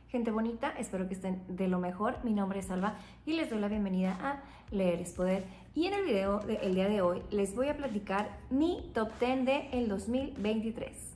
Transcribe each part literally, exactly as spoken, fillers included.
Gente bonita, espero que estén de lo mejor. Mi nombre es Alba y les doy la bienvenida a Leer es Poder. Y en el video del día de hoy les voy a platicar mi top diez de el dos mil veintitrés.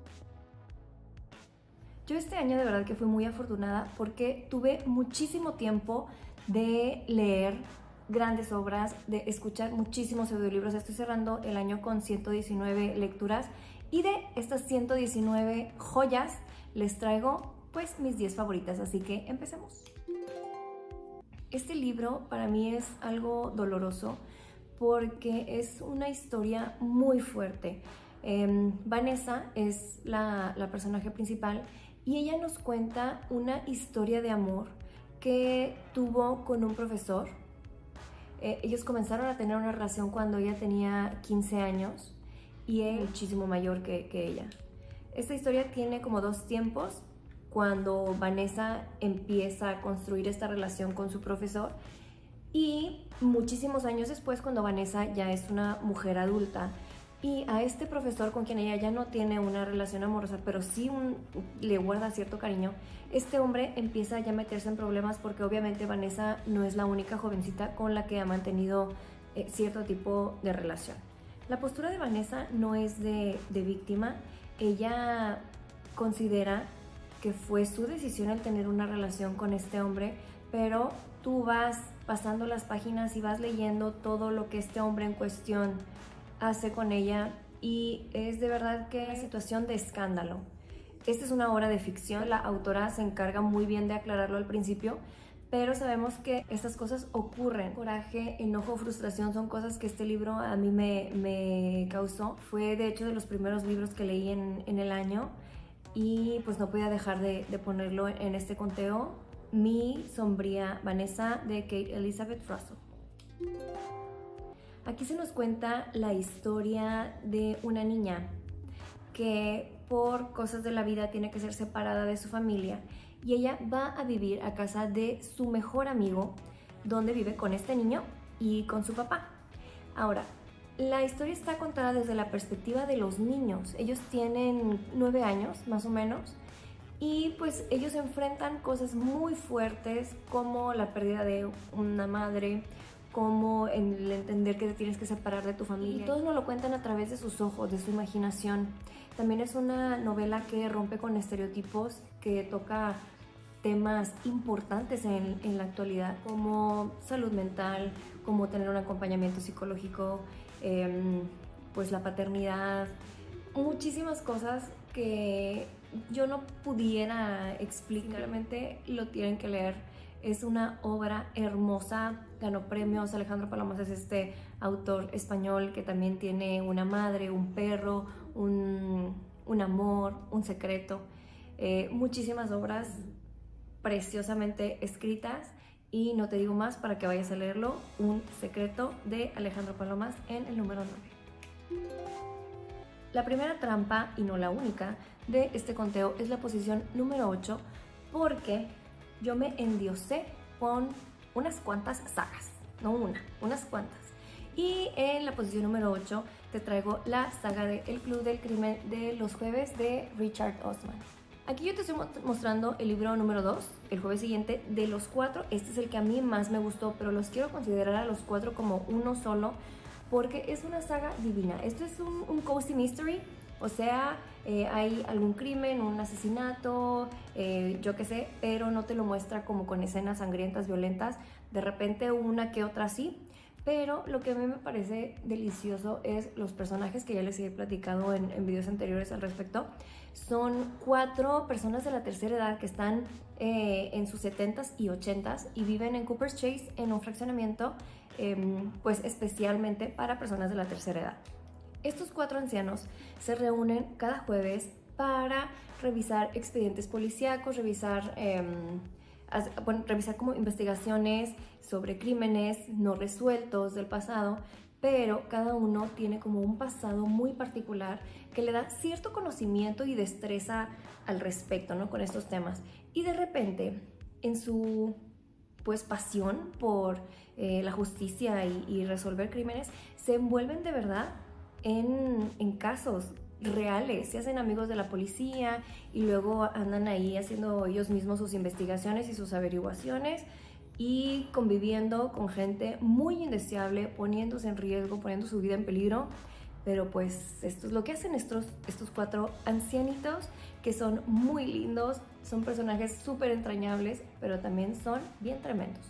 Yo este año de verdad que fui muy afortunada porque tuve muchísimo tiempo de leer grandes obras, de escuchar muchísimos audiolibros. Estoy cerrando el año con ciento diecinueve lecturas y de estas ciento diecinueve joyas les traigo pues mis diez favoritas, así que empecemos. Este libro para mí es algo doloroso porque es una historia muy fuerte. Eh, Vanessa es la, la personaje principal y ella nos cuenta una historia de amor que tuvo con un profesor. Eh, ellos comenzaron a tener una relación cuando ella tenía quince años y él muchísimo mayor que, que ella. Esta historia tiene como dos tiempos, cuando Vanessa empieza a construir esta relación con su profesor y muchísimos años después cuando Vanessa ya es una mujer adulta y a este profesor con quien ella ya no tiene una relación amorosa, pero sí un, le guarda cierto cariño, este hombre empieza ya a meterse en problemas porque obviamente Vanessa no es la única jovencita con la que ha mantenido eh, cierto tipo de relación. La postura de Vanessa no es de, de víctima, ella considera que fue su decisión el tener una relación con este hombre, pero tú vas pasando las páginas y vas leyendo todo lo que este hombre en cuestión hace con ella y es de verdad que una situación de escándalo. Esta es una obra de ficción, la autora se encarga muy bien de aclararlo al principio, pero sabemos que estas cosas ocurren. Coraje, enojo, frustración son cosas que este libro a mí me, me causó. Fue de hecho de los primeros libros que leí en, en el año y pues no podía dejar de, de ponerlo en este conteo. Mi sombría Vanessa de Kate Elizabeth Russell. Aquí se nos cuenta la historia de una niña que por cosas de la vida tiene que ser separada de su familia y ella va a vivir a casa de su mejor amigo, donde vive con este niño y con su papá. Ahora, la historia está contada desde la perspectiva de los niños. Ellos tienen nueve años, más o menos, y pues ellos enfrentan cosas muy fuertes como la pérdida de una madre, como el entender que te tienes que separar de tu familia. Y todos nos lo cuentan a través de sus ojos, de su imaginación. También es una novela que rompe con estereotipos, que toca temas importantes en, en la actualidad, como salud mental, como tener un acompañamiento psicológico, eh, pues la paternidad, muchísimas cosas que yo no pudiera explicar. Simplemente lo tienen que leer. Es una obra hermosa, ganó premios. Alejandro Palomas es este autor español que también tiene una madre, un perro, un, un amor, un secreto. Eh, muchísimas obras preciosamente escritas y no te digo más para que vayas a leerlo. Un secreto de Alejandro Palomas en el número nueve. La primera trampa, y no la única, de este conteo es la posición número ocho porque yo me endiosé con unas cuantas sagas, no una, unas cuantas. Y en la posición número ocho te traigo la saga de El Club del Crimen de los Jueves de Richard Osman. Aquí yo te estoy mostrando el libro número dos, El Jueves Siguiente. De los cuatro, este es el que a mí más me gustó, pero los quiero considerar a los cuatro como uno solo porque es una saga divina. Esto es un, un cozy mystery, o sea, eh, hay algún crimen, un asesinato, eh, yo qué sé, pero no te lo muestra como con escenas sangrientas, violentas, de repente una que otra sí. Pero lo que a mí me parece delicioso es los personajes que ya les he platicado en, en videos anteriores al respecto. Son cuatro personas de la tercera edad que están eh, en sus setentas y ochentas y viven en Cooper's Chase en un fraccionamiento eh, pues especialmente para personas de la tercera edad. Estos cuatro ancianos se reúnen cada jueves para revisar expedientes policíacos, revisar... Eh, Bueno, revisar como investigaciones sobre crímenes no resueltos del pasado, pero cada uno tiene como un pasado muy particular que le da cierto conocimiento y destreza al respecto, ¿no? Con estos temas. Y de repente, en su pues pasión por eh, la justicia y, y resolver crímenes, se envuelven de verdad en, en casos reales, se hacen amigos de la policía y luego andan ahí haciendo ellos mismos sus investigaciones y sus averiguaciones y conviviendo con gente muy indeseable, poniéndose en riesgo, poniendo su vida en peligro. Pero pues esto es lo que hacen estos, estos cuatro ancianitos, que son muy lindos, son personajes súper entrañables, pero también son bien tremendos.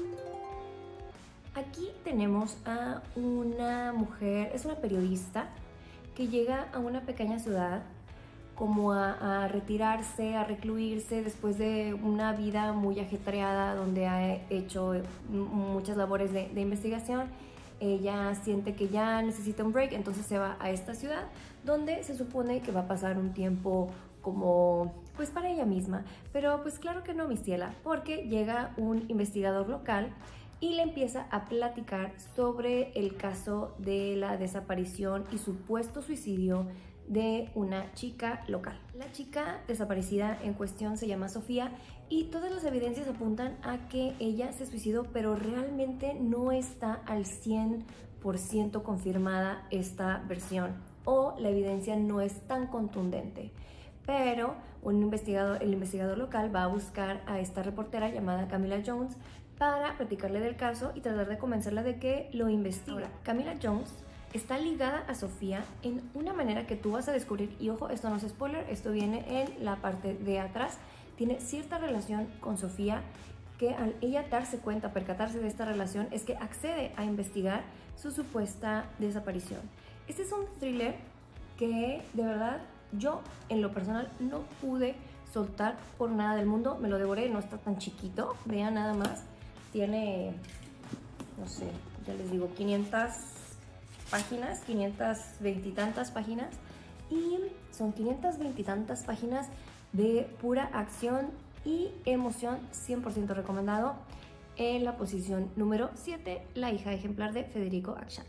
Aquí tenemos a una mujer, es una periodista, que llega a una pequeña ciudad como a, a retirarse, a recluirse después de una vida muy ajetreada donde ha hecho muchas labores de, de investigación. Ella siente que ya necesita un break, entonces se va a esta ciudad donde se supone que va a pasar un tiempo como pues para ella misma. Pero pues claro que no, mi ciela, porque llega un investigador local y le empieza a platicar sobre el caso de la desaparición y supuesto suicidio de una chica local. La chica desaparecida en cuestión se llama Sofía y todas las evidencias apuntan a que ella se suicidó, pero realmente no está al cien por ciento confirmada esta versión, o la evidencia no es tan contundente. Pero un investigador, el investigador local va a buscar a esta reportera llamada Camila Jones para platicarle del caso y tratar de convencerla de que lo investigue. Ahora, Camila Jones está ligada a Sofía en una manera que tú vas a descubrir, y ojo, esto no es spoiler, esto viene en la parte de atrás. Tiene cierta relación con Sofía que al ella darse cuenta, percatarse de esta relación, es que accede a investigar su supuesta desaparición. Este es un thriller que de verdad yo en lo personal no pude soltar por nada del mundo, me lo devoré, no está tan chiquito, vean nada más, tiene, no sé, ya les digo, quinientas páginas, quinientas veinte y tantas páginas, y son quinientas veinte y tantas páginas de pura acción y emoción, cien por ciento recomendado. En la posición número siete, La hija ejemplar de Federico Achat.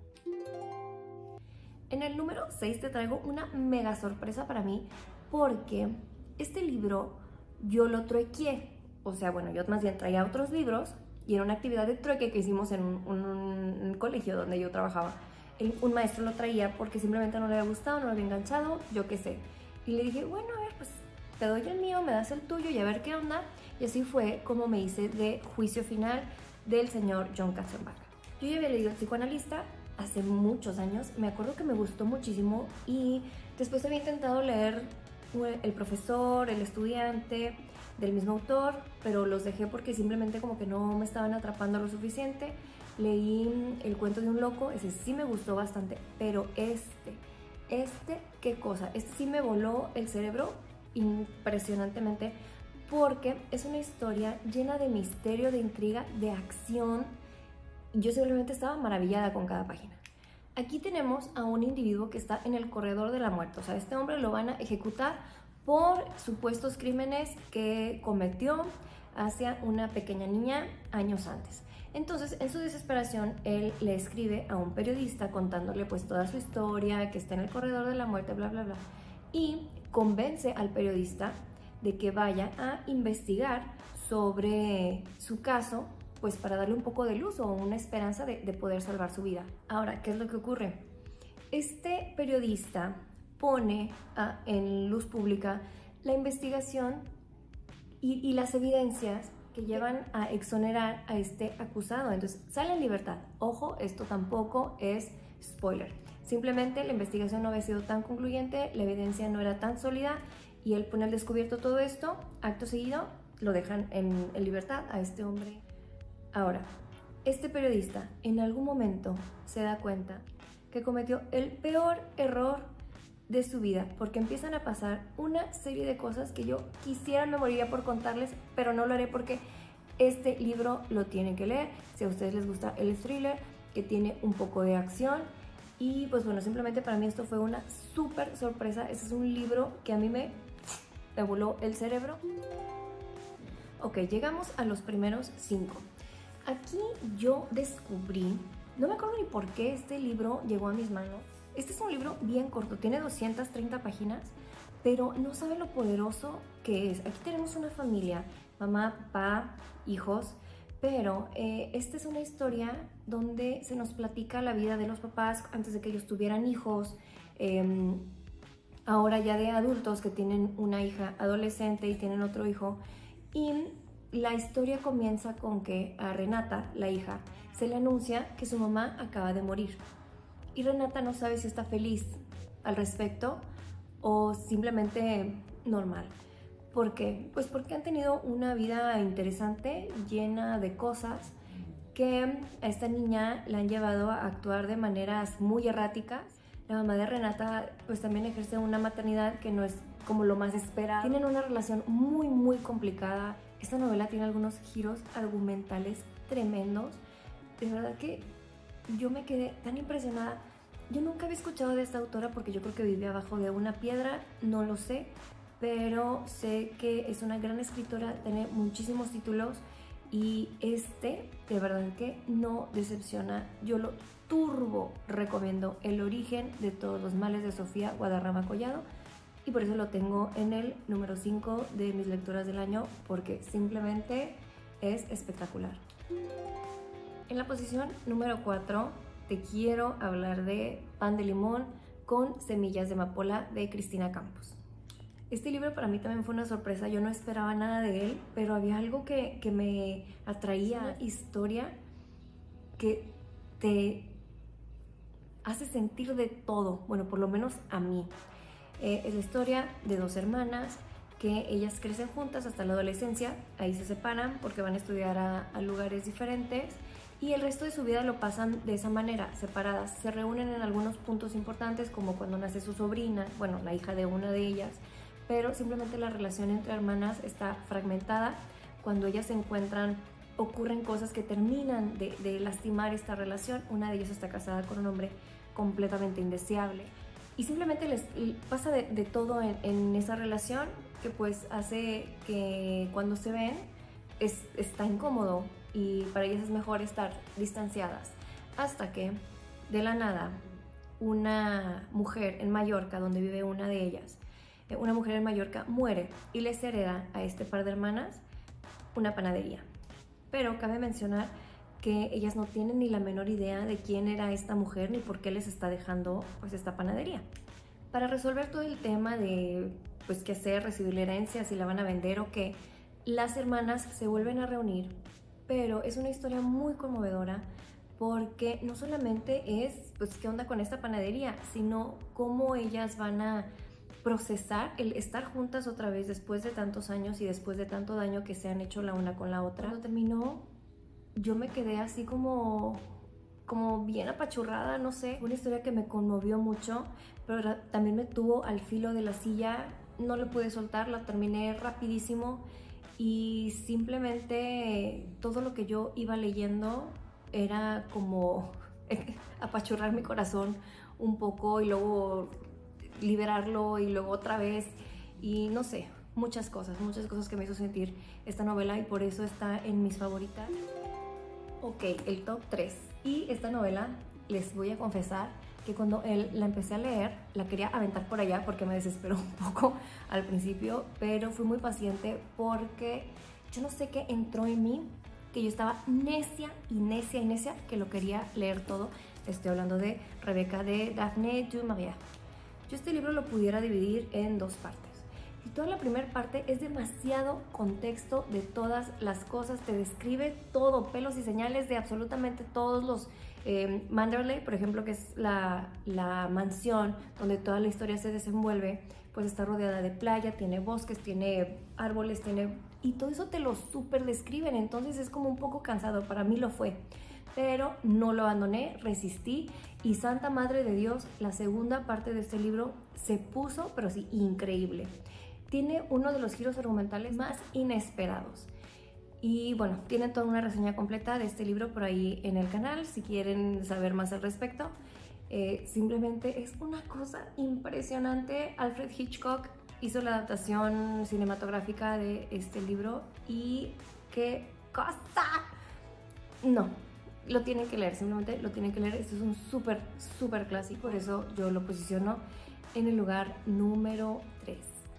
En el número seis te traigo una mega sorpresa para mí, porque este libro yo lo truequé, o sea, bueno, yo más bien traía otros libros y era una actividad de trueque que hicimos en un, un, un colegio donde yo trabajaba. El, un maestro lo traía porque simplemente no le había gustado, no lo había enganchado, yo qué sé. Y le dije, bueno, a ver, pues te doy el mío, me das el tuyo y a ver qué onda. Y así fue como me hice de Juicio Final del señor John Katzenbach. Yo ya había leído El psicoanalista hace muchos años, me acuerdo que me gustó muchísimo, y después había intentado leer El profesor, El estudiante, del mismo autor, pero los dejé porque simplemente como que no me estaban atrapando lo suficiente. Leí El cuento de un loco, ese sí me gustó bastante, pero este, este, ¿qué cosa? Este sí me voló el cerebro impresionantemente, porque es una historia llena de misterio, de intriga, de acción. Yo simplemente estaba maravillada con cada página. Aquí tenemos a un individuo que está en el corredor de la muerte, o sea, este hombre lo van a ejecutar por supuestos crímenes que cometió hacia una pequeña niña años antes. Entonces, en su desesperación, él le escribe a un periodista contándole pues toda su historia, que está en el corredor de la muerte, bla, bla, bla, y convence al periodista de que vaya a investigar sobre su caso, pues para darle un poco de luz o una esperanza de, de poder salvar su vida. Ahora, ¿qué es lo que ocurre? Este periodista pone a, en luz pública la investigación y, y las evidencias que llevan a exonerar a este acusado. Entonces sale en libertad. Ojo, esto tampoco es spoiler. Simplemente la investigación no había sido tan concluyente, la evidencia no era tan sólida, y él pone al descubierto todo esto. Acto seguido lo dejan en, en libertad a este hombre. Ahora, este periodista en algún momento se da cuenta que cometió el peor error de su vida, porque empiezan a pasar una serie de cosas que yo quisiera, me moriría por contarles, pero no lo haré porque este libro lo tienen que leer. Si a ustedes les gusta el thriller, que tiene un poco de acción, y pues bueno, simplemente para mí esto fue una súper sorpresa. Este es un libro que a mí me, me voló el cerebro. Ok, llegamos a los primeros cinco. Aquí yo descubrí, no me acuerdo ni por qué este libro llegó a mis manos. Este es un libro bien corto, tiene doscientas treinta páginas, pero no saben lo poderoso que es. Aquí tenemos una familia, mamá, papá, hijos, pero eh, esta es una historia donde se nos platica la vida de los papás antes de que ellos tuvieran hijos, eh, ahora ya de adultos que tienen una hija adolescente y tienen otro hijo, y la historia comienza con que a Renata, la hija, se le anuncia que su mamá acaba de morir. Y Renata no sabe si está feliz al respecto o simplemente normal. ¿Por qué? Pues porque han tenido una vida interesante, llena de cosas que a esta niña la han llevado a actuar de maneras muy erráticas. La mamá de Renata pues también ejerce una maternidad que no es como lo más esperado. Tienen una relación muy muy complicada. Esta novela tiene algunos giros argumentales tremendos. De verdad que yo me quedé tan impresionada. Yo nunca había escuchado de esta autora porque yo creo que vivía abajo de una piedra, no lo sé, pero sé que es una gran escritora, tiene muchísimos títulos y este de verdad que no decepciona. Yo lo turbo recomiendo, El origen de todos los males de Sofía Guadarrama Collado, y por eso lo tengo en el número cinco de mis lecturas del año, porque simplemente es espectacular. En la posición número cuatro te quiero hablar de Pan de limón con semillas de amapola de Cristina Campos. Este libro para mí también fue una sorpresa, yo no esperaba nada de él, pero había algo que, que me atraía, una historia que te hace sentir de todo, bueno, por lo menos a mí. Eh, es la historia de dos hermanas que ellas crecen juntas hasta la adolescencia, ahí se separan porque van a estudiar a, a lugares diferentes y el resto de su vida lo pasan de esa manera, separadas. Se reúnen en algunos puntos importantes como cuando nace su sobrina, bueno, la hija de una de ellas, pero simplemente la relación entre hermanas está fragmentada. Cuando ellas se encuentran ocurren cosas que terminan de, de lastimar esta relación. Una de ellas está casada con un hombre completamente indeseable y simplemente les pasa de, de todo en, en esa relación, que pues hace que cuando se ven es, está incómodo y para ellas es mejor estar distanciadas, hasta que de la nada una mujer en Mallorca, donde vive una de ellas, una mujer en Mallorca muere y les hereda a este par de hermanas una panadería. Pero cabe mencionar que ellas no tienen ni la menor idea de quién era esta mujer ni por qué les está dejando pues esta panadería. Para resolver todo el tema de pues qué hacer, recibir la herencia, si la van a vender o qué, las hermanas se vuelven a reunir, pero es una historia muy conmovedora porque no solamente es pues qué onda con esta panadería, sino cómo ellas van a procesar el estar juntas otra vez después de tantos años y después de tanto daño que se han hecho la una con la otra. Cuando terminó, yo me quedé así como, como bien apachurrada, no sé. Una historia que me conmovió mucho, pero también me tuvo al filo de la silla. No le pude soltar, la terminé rapidísimo y simplemente todo lo que yo iba leyendo era como apachurrar mi corazón un poco y luego liberarlo y luego otra vez y no sé, muchas cosas, muchas cosas que me hizo sentir esta novela y por eso está en mis favoritas. Ok, el top tres. Y esta novela, les voy a confesar que cuando él la empecé a leer, la quería aventar por allá porque me desesperó un poco al principio, pero fui muy paciente porque yo no sé qué entró en mí, que yo estaba necia y necia y necia que lo quería leer todo. Estoy hablando de Rebeca de Daphne du Maurier. Yo este libro lo pudiera dividir en dos partes. Y toda la primera parte es demasiado contexto de todas las cosas, te describe todo, pelos y señales de absolutamente todos los eh, Manderley, por ejemplo, que es la, la mansión donde toda la historia se desenvuelve, pues está rodeada de playa, tiene bosques, tiene árboles, tiene... y todo eso te lo súper describen, entonces es como un poco cansado, para mí lo fue. Pero no lo abandoné, resistí y Santa Madre de Dios, la segunda parte de este libro se puso, pero sí, increíble. Tiene uno de los giros argumentales más inesperados. Y bueno, tienen toda una reseña completa de este libro por ahí en el canal, si quieren saber más al respecto. Eh, simplemente es una cosa impresionante. Alfred Hitchcock hizo la adaptación cinematográfica de este libro y ¡qué cosa! No. Lo tienen que leer, simplemente lo tienen que leer. Este es un súper, súper clásico, por eso yo lo posiciono en el lugar número tres.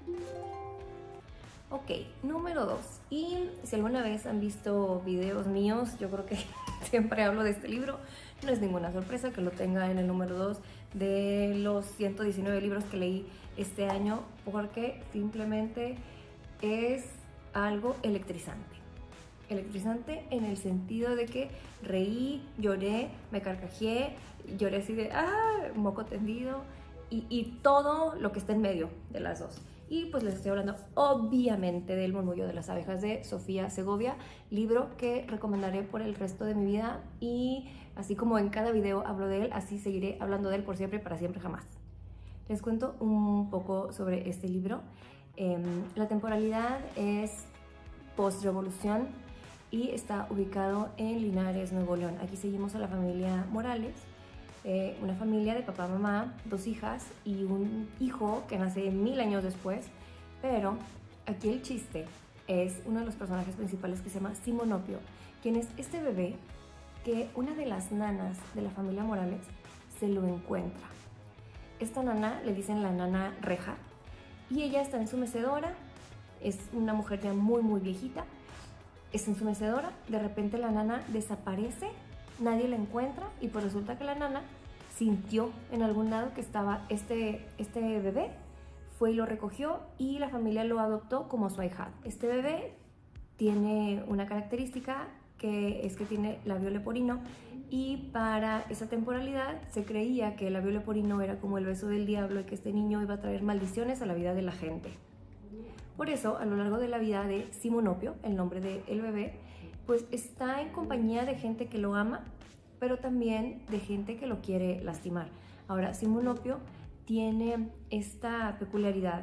Ok, número dos. Y si alguna vez han visto videos míos, yo creo que siempre hablo de este libro. No es ninguna sorpresa que lo tenga en el número dos. de los ciento diecinueve libros que leí este año, porque simplemente es algo electrizante. Electrizante en el sentido de que reí, lloré, me carcajeé, lloré así de ¡ah! Moco tendido y, y todo lo que está en medio de las dos. Y pues les estoy hablando obviamente del Murmullo de las abejas de Sofía Segovia, libro que recomendaré por el resto de mi vida, y así como en cada video hablo de él, así seguiré hablando de él por siempre, para siempre, jamás. Les cuento un poco sobre este libro. Eh, la temporalidad es post-revolución y está ubicado en Linares, Nuevo León. Aquí seguimos a la familia Morales, eh, una familia de papá, mamá, dos hijas y un hijo que nace mil años después. Pero aquí el chiste es uno de los personajes principales, que se llama Simonopio, quien es este bebé que una de las nanas de la familia Morales se lo encuentra. Esta nana le dicen la nana Reja, y ella está en su mecedora. Es una mujer ya muy muy viejita. Es en su mecedora, de repente la nana desaparece, nadie la encuentra, y pues resulta que la nana sintió en algún lado que estaba este, este bebé, fue y lo recogió y la familia lo adoptó como su ahijado. Este bebé tiene una característica, que es que tiene labio leporino, y para esa temporalidad se creía que el labio leporino era como el beso del diablo y que este niño iba a traer maldiciones a la vida de la gente. Por eso, a lo largo de la vida de Simonopio, el nombre del bebé, pues está en compañía de gente que lo ama, pero también de gente que lo quiere lastimar. Ahora, Simonopio tiene esta peculiaridad.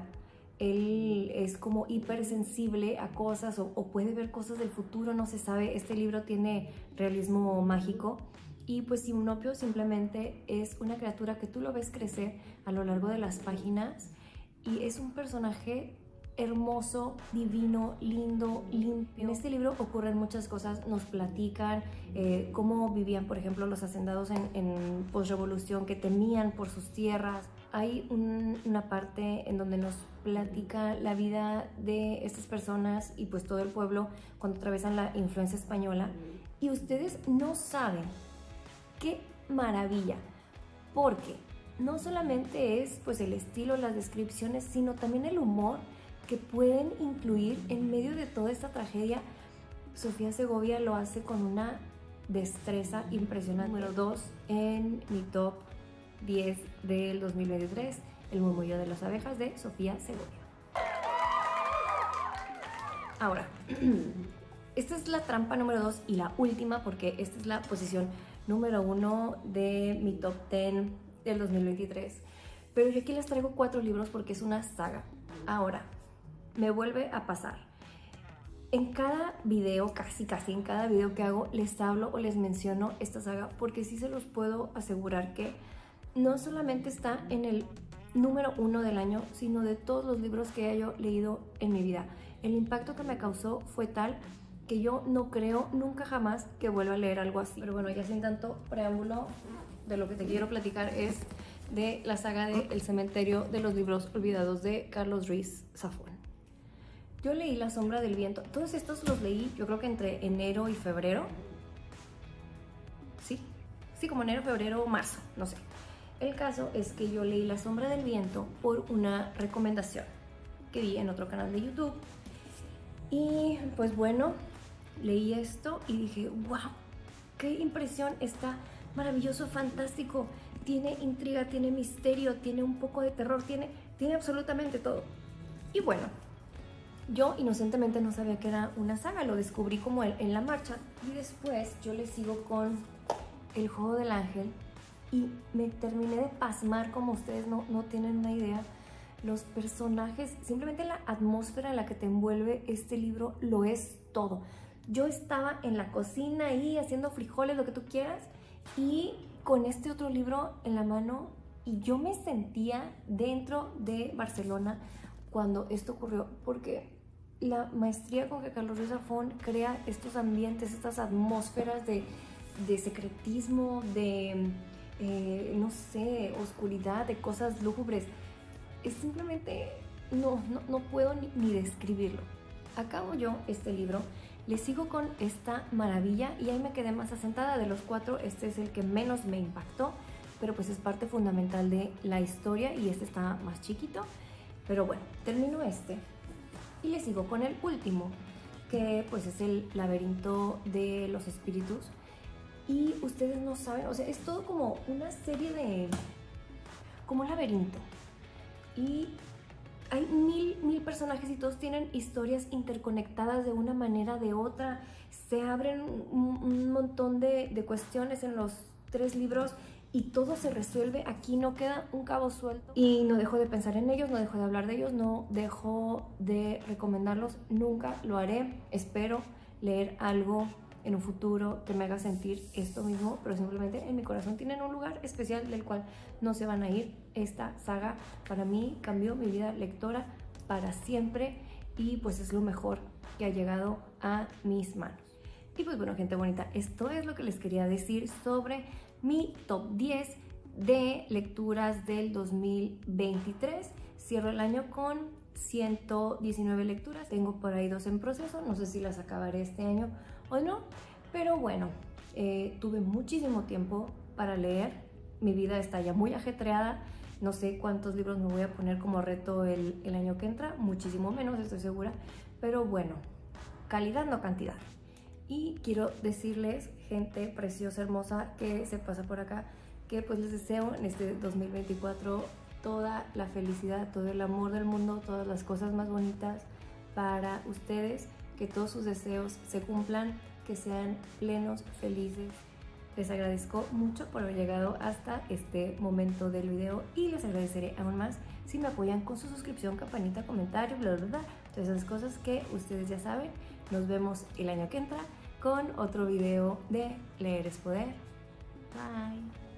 Él es como hipersensible a cosas, o, o puede ver cosas del futuro, no se sabe. Este libro tiene realismo mágico, y pues Simonopio simplemente es una criatura que tú lo ves crecer a lo largo de las páginas, y es un personaje hermoso, divino, lindo, limpio. En este libro ocurren muchas cosas, nos platican eh, cómo vivían, por ejemplo, los hacendados en, en posrevolución, que temían por sus tierras. Hay un, una parte en donde nos platica la vida de estas personas y pues todo el pueblo cuando atravesan la influencia española, y ustedes no saben qué maravilla, porque no solamente es pues el estilo, las descripciones, sino también el humor que pueden incluir en medio de toda esta tragedia. Sofía Segovia lo hace con una destreza impresionante. Número dos en mi top diez del dos mil veintitrés, El Murmullo de las abejas de Sofía Segovia. Ahora, esta es la trampa número dos y la última, porque esta es la posición número uno de mi top diez del dos mil veintitrés. Pero yo aquí les traigo cuatro libros porque es una saga. Ahora, me vuelve a pasar. En cada video, casi casi en cada video que hago, les hablo o les menciono esta saga, porque sí se los puedo asegurar que no solamente está en el número uno del año, sino de todos los libros que haya leído en mi vida. El impacto que me causó fue tal que yo no creo nunca jamás que vuelva a leer algo así. Pero bueno, ya sin tanto preámbulo, de lo que te quiero platicar es de la saga de El cementerio de los libros olvidados de Carlos Ruiz Zafón. Yo leí La sombra del viento. Todos estos los leí yo creo que entre enero y febrero. Sí, sí, como enero, febrero, marzo, no sé. El caso es que yo leí La sombra del viento por una recomendación que vi en otro canal de YouTube. Y pues bueno, leí esto y dije, wow, qué impresión, está maravilloso, fantástico. Tiene intriga, tiene misterio, tiene un poco de terror, tiene, tiene absolutamente todo. Y bueno, yo inocentemente no sabía que era una saga, lo descubrí como en, en la marcha. Y después yo le sigo con El juego del ángel y me terminé de pasmar, como ustedes no, no tienen una idea. Los personajes, simplemente la atmósfera en la que te envuelve este libro lo es todo. Yo estaba en la cocina ahí haciendo frijoles, lo que tú quieras, y con este otro libro en la mano, y yo me sentía dentro de Barcelona cuando esto ocurrió, porque la maestría con que Carlos Ruiz Zafón crea estos ambientes, estas atmósferas de, de secretismo, de, eh, no sé, oscuridad, de cosas lúgubres, es simplemente, no, no, no puedo ni, ni describirlo. Acabo yo este libro, le sigo con esta maravilla y ahí me quedé más asentada. De los cuatro, este es el que menos me impactó, pero pues es parte fundamental de la historia y este está más chiquito. Pero bueno, termino este y le sigo con el último, que pues es el laberinto de los espíritus. Y ustedes no saben, o sea, es todo como una serie de... como un laberinto. Y hay mil, mil personajes y todos tienen historias interconectadas de una manera o de otra. Se abren un, un montón de, de cuestiones en los tres libros y todo se resuelve. Aquí no queda un cabo suelto. Y no dejo de pensar en ellos, no dejo de hablar de ellos, no dejo de recomendarlos. Nunca lo haré. Espero leer algo en un futuro que me haga sentir esto mismo, pero simplemente en mi corazón tienen un lugar especial del cual no se van a ir. Esta saga para mí cambió mi vida lectora para siempre y pues es lo mejor que ha llegado a mis manos. Y pues bueno, gente bonita, esto es lo que les quería decir sobre mi top diez de lecturas del dos mil veintitrés. Cierro el año con ciento diecinueve lecturas, tengo por ahí dos en proceso, no sé si las acabaré este año o no, pero bueno, eh, tuve muchísimo tiempo para leer, mi vida está ya muy ajetreada, no sé cuántos libros me voy a poner como reto el, el año que entra, muchísimo menos estoy segura, pero bueno, calidad no cantidad. Y quiero decirles, gente preciosa, hermosa, que se pasa por acá, que pues les deseo en este dos mil veinticuatro toda la felicidad, todo el amor del mundo, todas las cosas más bonitas para ustedes, que todos sus deseos se cumplan, que sean plenos, felices. Les agradezco mucho por haber llegado hasta este momento del video y les agradeceré aún más si me apoyan con su suscripción, campanita, comentario, bla, bla, bla, todas esas cosas que ustedes ya saben. Nos vemos el año que entra con otro video de Leer es Poder. Bye.